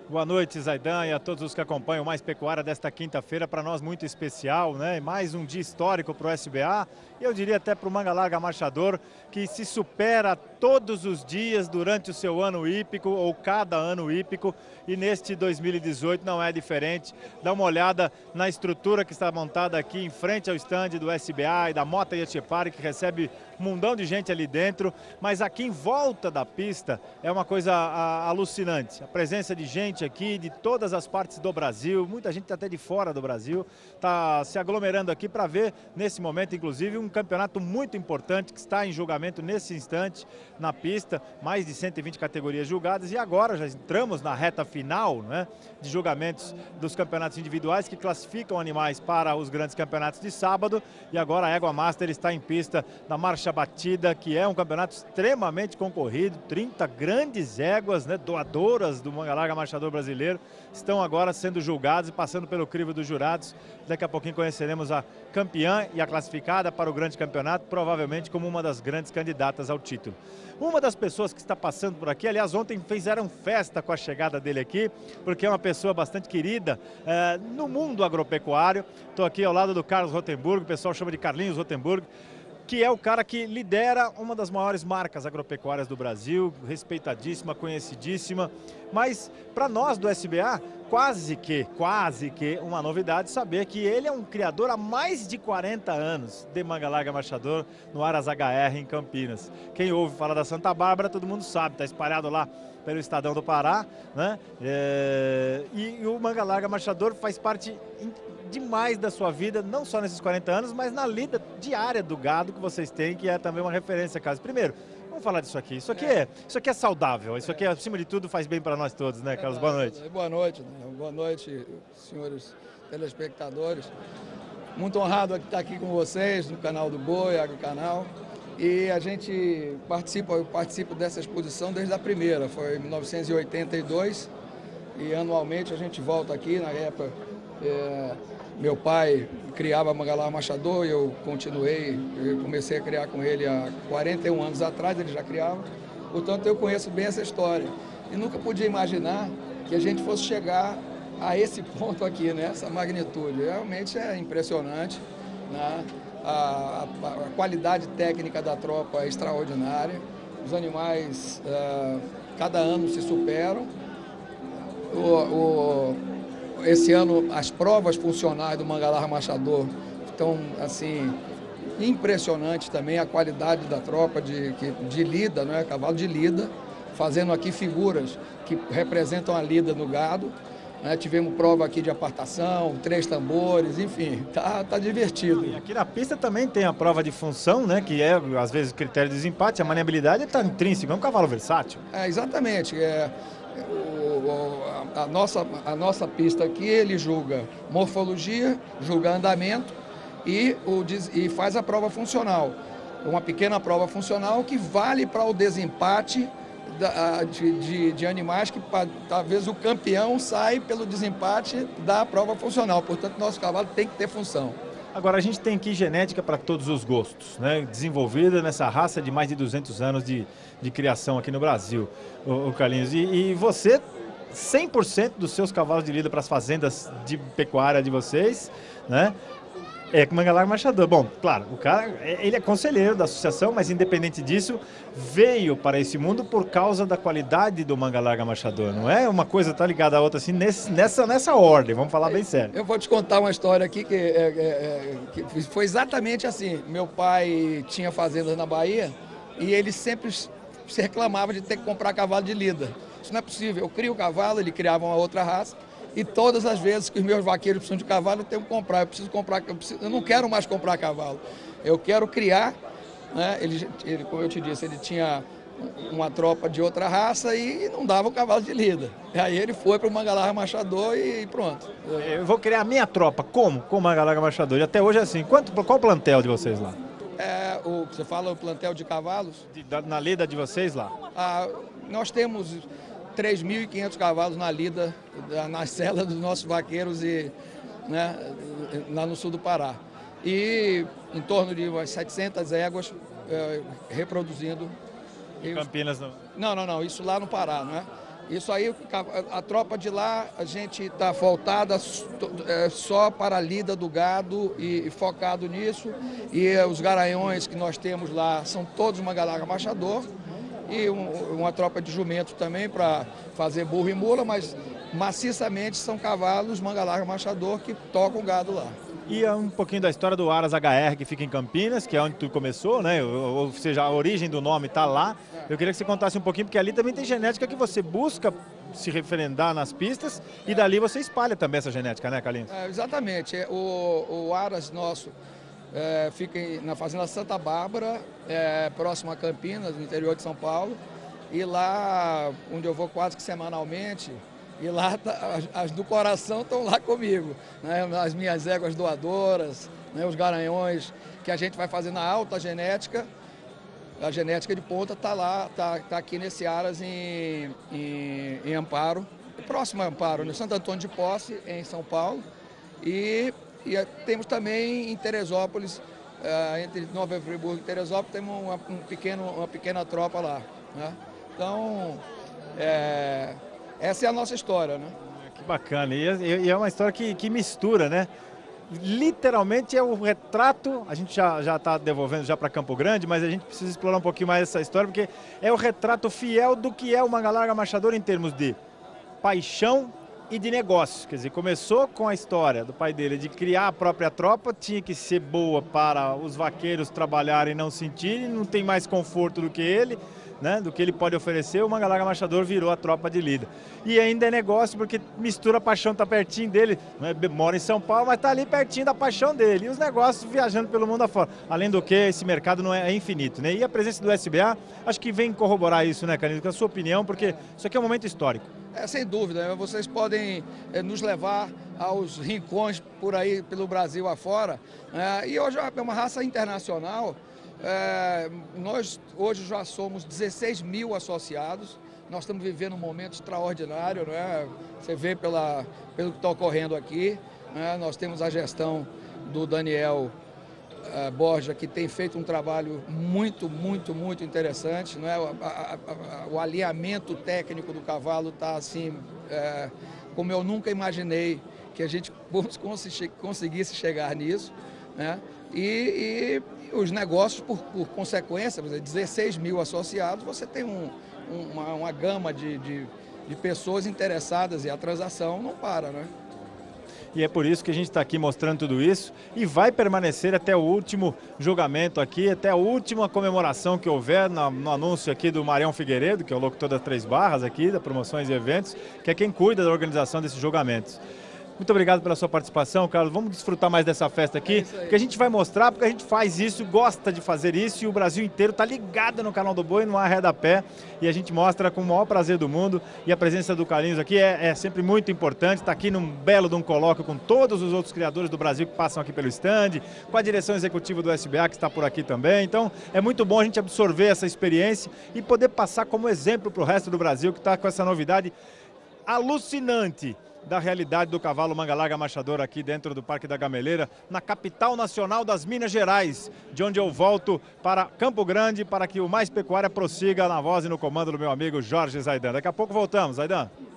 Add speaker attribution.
Speaker 1: Boa noite, Zaidan, e a todos os que acompanham o Mais Pecuária desta quinta-feira, para nós muito especial, né? Mais um dia histórico para o SBA, e eu diria até para o Manga Larga Marchador, que se supera todos os dias durante o seu ano hípico, ou cada ano hípico, e neste 2018 não é diferente. Dá uma olhada na estrutura que está montada aqui em frente ao estande do SBA e da Mota Yetchepari, que recebe um mundão de gente ali dentro, mas aqui em volta da pista é uma coisa alucinante. A presença de gente aqui de todas as partes do Brasil, muita gente até de fora do Brasil, está se aglomerando aqui para ver, nesse momento, inclusive, um campeonato muito importante que está em julgamento nesse instante na pista, mais de 120 categorias julgadas, e agora já entramos na reta final, né, de julgamentos dos campeonatos individuais que classificam animais para os grandes campeonatos de sábado, e agora a Égua Master está em pista na Marcha Batida, que é um campeonato extremamente concorrido, 30 grandes éguas, né, doadoras do Manga Larga Marchador brasileiro, estão agora sendo julgados e passando pelo crivo dos jurados. Daqui a pouquinho conheceremos a campeã e a classificada para o grande campeonato, provavelmente como uma das grandes candidatas ao título. Uma das pessoas que está passando por aqui, aliás, ontem fizeram festa com a chegada dele aqui, porque é uma pessoa bastante querida no mundo agropecuário. Estou aqui ao lado do Carlos Rotenburg, o pessoal chama de Carlinhos Rotenburg, que é o cara que lidera uma das maiores marcas agropecuárias do Brasil, respeitadíssima, conhecidíssima, mas para nós do SBA, quase que uma novidade saber que ele é um criador há mais de 40 anos de Manga Larga Marchador no Aras HR em Campinas. Quem ouve falar da Santa Bárbara, todo mundo sabe, está espalhado lá pelo Estadão do Pará, né? E o Manga Larga Marchador faz parte demais da sua vida, não só nesses 40 anos, mas na lida diária do gado que vocês têm, que é também uma referência, Carlos. Primeiro, vamos falar disso aqui. Isso aqui é saudável, isso aqui, acima de tudo, faz bem para nós todos, né, Carlos? Boa noite.
Speaker 2: Boa noite, boa noite, senhores telespectadores. Muito honrado de estar aqui com vocês no canal do Boi, Agrocanal. E a gente eu participo dessa exposição desde a primeira, foi em 1982, e anualmente a gente volta aqui. Na época, meu pai criava Manga Larga Marchador e eu comecei a criar com ele há 41 anos atrás, ele já criava, portanto eu conheço bem essa história. E nunca podia imaginar que a gente fosse chegar a esse ponto aqui, né? Essa magnitude. Realmente é impressionante, né? A qualidade técnica da tropa é extraordinária, os animais cada ano se superam. Esse ano as provas funcionais do Manga Larga Marchador estão assim impressionantes também, a qualidade da tropa de lida, não é? Cavalo de lida, fazendo aqui figuras que representam a lida no gado. Tivemos prova aqui de apartação, 3 tambores, enfim, tá divertido.
Speaker 1: E aqui na pista também tem a prova de função, né, que é às vezes o critério de desempate, a maniabilidade está intrínseca, é um cavalo versátil.
Speaker 2: Exatamente. A nossa pista aqui, ele julga morfologia, julga andamento e faz a prova funcional. Uma pequena prova funcional que vale para o desempate de animais que talvez o campeão sai pelo desempate da prova funcional. Portanto, nosso cavalo tem que ter função.
Speaker 1: Agora, a gente tem aqui genética para todos os gostos, né? Desenvolvida nessa raça de mais de 200 anos de criação aqui no Brasil, o Carlinhos. E você, 100% dos seus cavalos de lida para as fazendas de pecuária de vocês, né? É com Manga Larga Marchador. Bom, claro, o cara, ele é conselheiro da associação, mas independente disso, veio para esse mundo por causa da qualidade do Manga Larga Marchador. Não é uma coisa tá ligada à outra assim, nessa ordem, vamos falar bem sério.
Speaker 2: Eu vou te contar uma história aqui que foi exatamente assim. Meu pai tinha fazendas na Bahia e ele sempre se reclamava de ter que comprar cavalo de lida. Isso não é possível. Eu crio o cavalo, ele criava uma outra raça. E todas as vezes que os meus vaqueiros precisam de cavalo, eu tenho que comprar. Eu não quero mais comprar cavalo. Eu quero criar, né? Ele, como eu te disse, ele tinha uma tropa de outra raça e não dava o cavalo de lida. E aí ele foi para o Manga Larga Marchador e pronto.
Speaker 1: Eu vou criar a minha tropa. Como? Com o Manga Larga Marchador. E até hoje é assim. Qual o plantel de vocês lá?
Speaker 2: Você fala o plantel de cavalos?
Speaker 1: Na lida de vocês lá?
Speaker 2: Nós temos 3.500 cavalos na lida, nas celas dos nossos vaqueiros né, lá no sul do Pará. E em torno de umas 700 éguas reproduzindo.
Speaker 1: Em Campinas não?
Speaker 2: Não, isso lá no Pará, não é? Isso aí, a tropa de lá, a gente está voltada só para a lida do gado e focado nisso. E os garanhões que nós temos lá são todos Mangalarga Machador e uma tropa de jumento também para fazer burro e mula, mas maciçamente são cavalos Mangalarga Machador que tocam gado lá.
Speaker 1: E é um pouquinho da história do Aras HR, que fica em Campinas, que é onde tu começou, né? Ou seja, a origem do nome está lá. Eu queria que você contasse um pouquinho, porque ali também tem genética que você busca se referendar nas pistas e dali você espalha também essa genética, né, Carlinhos?
Speaker 2: Exatamente. O Aras nosso fica na Fazenda Santa Bárbara, próximo a Campinas, no interior de São Paulo. E lá, onde eu vou quase que semanalmente, e lá as do coração estão lá comigo, né? As minhas éguas doadoras, né? Os garanhões que a gente vai fazer na alta genética. A genética de ponta está lá, está aqui nesse Aras em Amparo, próximo a Amparo, no Santo Antônio de Posse, em São Paulo. E temos também em Teresópolis, entre Nova Friburgo e Teresópolis, temos uma pequena tropa lá, né? Então, essa é a nossa história, né?
Speaker 1: Que bacana, e é uma história que mistura, né? Literalmente é o retrato, a gente já está devolvendo já para Campo Grande, mas a gente precisa explorar um pouquinho mais essa história, porque é o retrato fiel do que é o Mangalarga Machador em termos de paixão e de negócio. Quer dizer, começou com a história do pai dele de criar a própria tropa, tinha que ser boa para os vaqueiros trabalharem e não sentirem, não tem mais conforto do que ele, né, do que ele pode oferecer. O Mangalarga Machador virou a tropa de lida. E ainda é negócio porque mistura a paixão, tá pertinho dele, né, mora em São Paulo, mas tá ali pertinho da paixão dele. E os negócios viajando pelo mundo afora. Além do que, esse mercado não é infinito, né? E a presença do SBA, acho que vem corroborar isso, né, Carlinhos, com a sua opinião, porque isso aqui é um momento histórico.
Speaker 2: Sem dúvida, vocês podem nos levar aos rincões por aí, pelo Brasil afora. E hoje é uma raça internacional. Nós hoje já somos 16 mil associados, nós estamos vivendo um momento extraordinário, né? Você vê pelo que está ocorrendo aqui, né? Nós temos a gestão do Daniel Borja, que tem feito um trabalho muito interessante, né? O alinhamento técnico do cavalo está assim, como eu nunca imaginei que a gente conseguisse chegar nisso, né? E os negócios, por consequência, 16 mil associados, você tem uma gama de pessoas interessadas e a transação não para, né?
Speaker 1: E é por isso que a gente está aqui mostrando tudo isso e vai permanecer até o último julgamento aqui, até a última comemoração que houver no anúncio aqui do Marião Figueiredo, que é o locutor das 3 barras aqui, da Promoções e Eventos, que é quem cuida da organização desses julgamentos. Muito obrigado pela sua participação, Carlos. Vamos desfrutar mais dessa festa aqui, que a gente vai mostrar, porque a gente faz isso, gosta de fazer isso, e o Brasil inteiro está ligado no canal do Boi, no Arredapé, e a gente mostra com o maior prazer do mundo, e a presença do Carlinhos aqui é sempre muito importante, está aqui num belo de um colóquio com todos os outros criadores do Brasil que passam aqui pelo stand, com a direção executiva do SBA que está por aqui também, então é muito bom a gente absorver essa experiência e poder passar como exemplo para o resto do Brasil que está com essa novidade alucinante da realidade do cavalo Mangalarga Machador aqui dentro do Parque da Gameleira, na capital nacional das Minas Gerais, de onde eu volto para Campo Grande para que o Mais Pecuária prossiga na voz e no comando do meu amigo Jorge Zaidan. Daqui a pouco voltamos, Zaidan.